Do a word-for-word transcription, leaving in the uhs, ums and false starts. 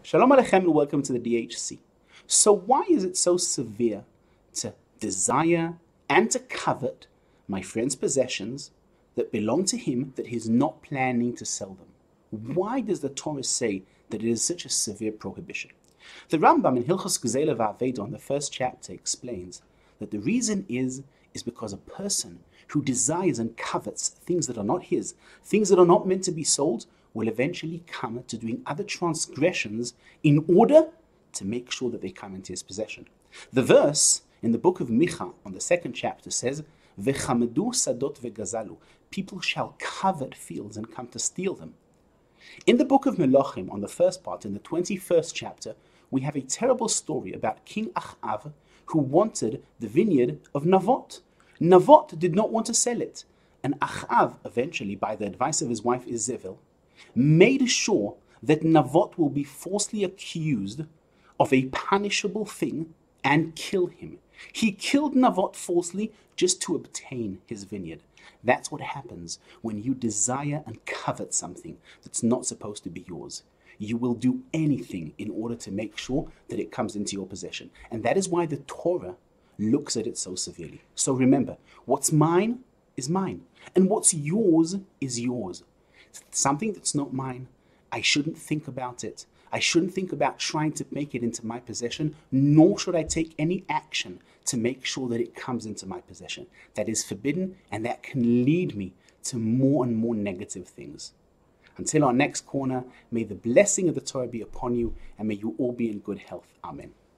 Shalom Aleichem and welcome to the D H C. So why is it so severe to desire and to covet my friend's possessions that belong to him that he's not planning to sell them? Why does the Torah say that it is such a severe prohibition? The Rambam in Hilchos Gzeila V'Aveda in the first chapter explains that the reason is, is because a person who desires and covets things that are not his, things that are not meant to be sold, will eventually come to doing other transgressions in order to make sure that they come into his possession. The verse in the book of Micha on the second chapter says, V'chamedu sadot v'gazalu, people shall covet fields and come to steal them. In the book of Melachim, on the first part, in the twenty-first chapter, we have a terrible story about King Achav who wanted the vineyard of Navot. Navot did not want to sell it, and Achav, eventually by the advice of his wife Izebel, made sure that Navot will be falsely accused of a punishable thing and kill him. He killed Navot falsely just to obtain his vineyard. That's what happens when you desire and covet something that's not supposed to be yours. You will do anything in order to make sure that it comes into your possession. And that is why the Torah looks at it so severely. So remember, what's mine is mine, and what's yours is yours. Something that's not mine, I shouldn't think about it. I shouldn't think about trying to make it into my possession, nor should I take any action to make sure that it comes into my possession. That is forbidden, and that can lead me to more and more negative things. Until our next corner, may the blessing of the Torah be upon you, and may you all be in good health. Amen.